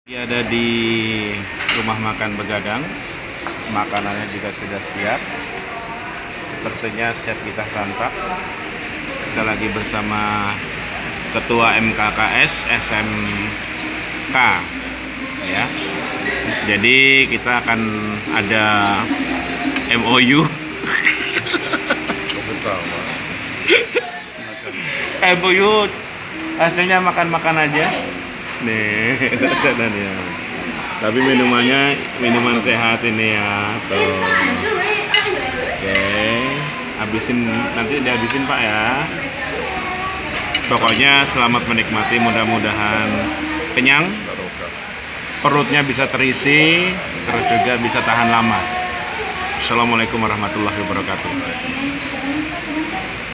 Ada di rumah makan Begadang, makanannya juga sudah siap. Sepertinya siap kita santap. Kita lagi bersama Ketua MKKS SMK, ya. Jadi kita akan ada MOU. MOU hasilnya makan-makan aja. Nih, ya. Tapi minumannya minuman sehat ini ya. Tuh. Oke, habisin nanti dihabisin Pak ya. Pokoknya selamat menikmati, mudah-mudahan kenyang, perutnya bisa terisi, terus juga bisa tahan lama. Assalamualaikum warahmatullahi wabarakatuh.